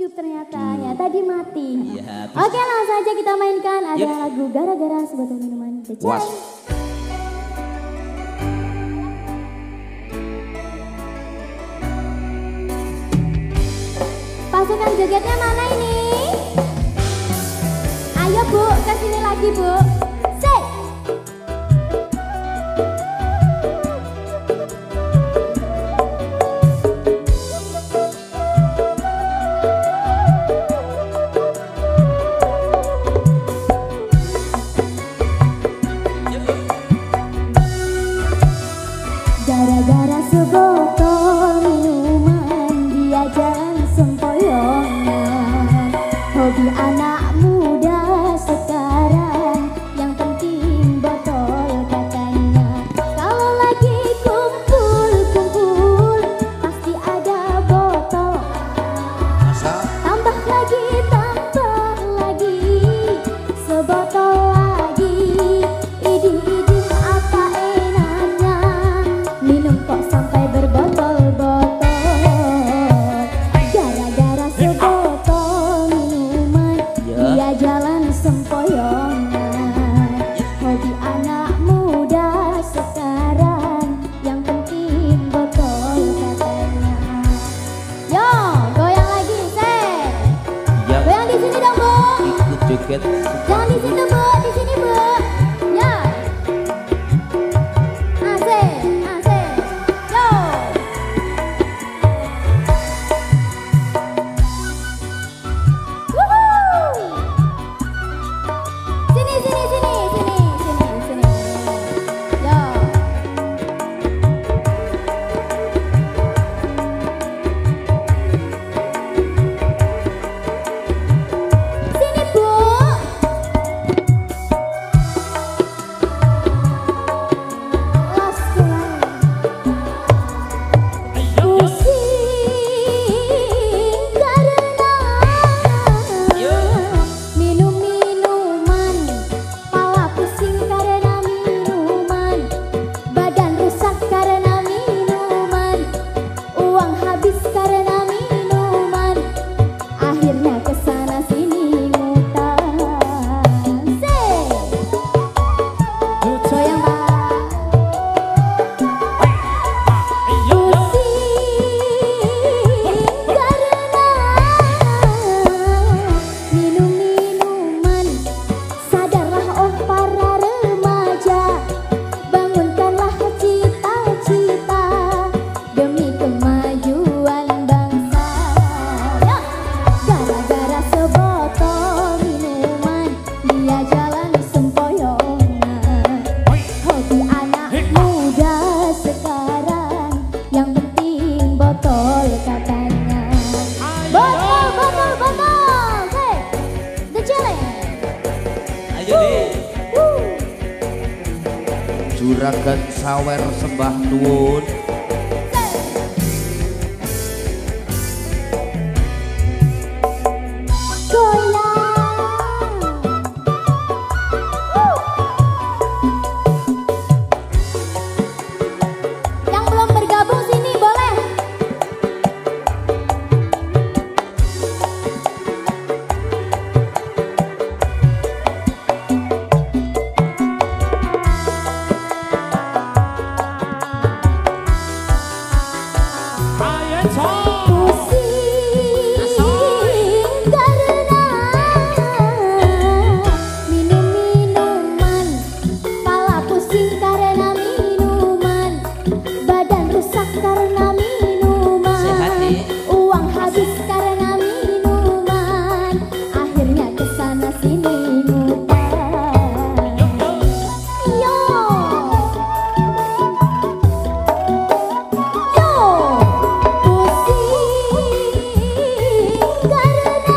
hidup ternyata, ya tadi mati. Iya, Oke, langsung saja kita mainkan ada lagu Gara-gara Sebotol Minuman The Challenge. Pasukan jogetnya mana ini? Ayo Bu, kesini lagi Bu. Sik. Gara-gara sebotol minuman dia jalan sempoyongan. Hobi anak muda sekarang yang penting botol katanya. Kalau lagi kumpul-kumpul pasti ada botol. Tambah lagi sebotol lagi. Idih-idih apa enaknya minum kok sampai berbotol-botol. Gara-gara sebotol minuman dia jalan sempoyongan. Hobi anak muda sekarang yang penting botol katanya. Yo, goyang lagi, Sek. Goyang di sini dong, Bu. Ikut joget. Jangan di situ, Bu. Di sini, Bu. Ya. Asik, asik. Yo. Wuhuu. Sini. Yo. Sini, Bu. Las pusing karena minum-minuman, pala pusing karena minuman, badan rusak karena minuman, uang habis karena minuman, akhirnya kesana sini ngutang. Goyang, Pak. Pusing karena minum-minuman. Sadarlah oh para remaja, bangunkanlah cita-cita demi kemajuan bangsa. Gara-gara sebotol minuman dia jalan sempoyongan. Hobi anak muda sekarang yang penting botol katanya. Botol. Hey, The Challenge. Ayo deh. Juragan Sawer sembah nuwun. Yang belum bergabung sini boleh. Pusing karena minum-minuman, pala pusing karena minuman, badan rusak karena minuman, uang habis karena minuman, akhirnya kesana sini ngutang. Yo. Pusing karena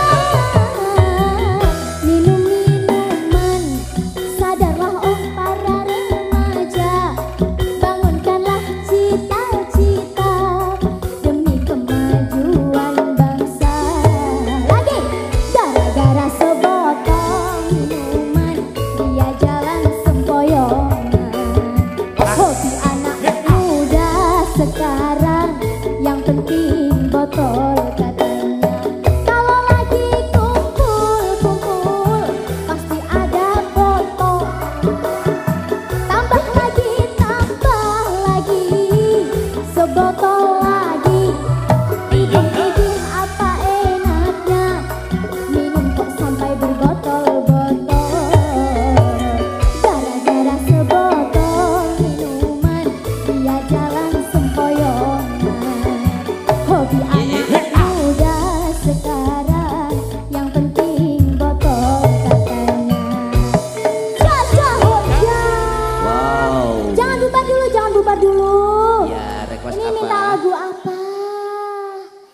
minum-minuman. Sadarlah oh para remaja, bangunkanlah cita-cita demi kemajuan bangsa. Lagi. Gara-gara sebotol minuman dia jalan sempoyongan. Hobi anak muda sekarang yang penting botol katanya. Toto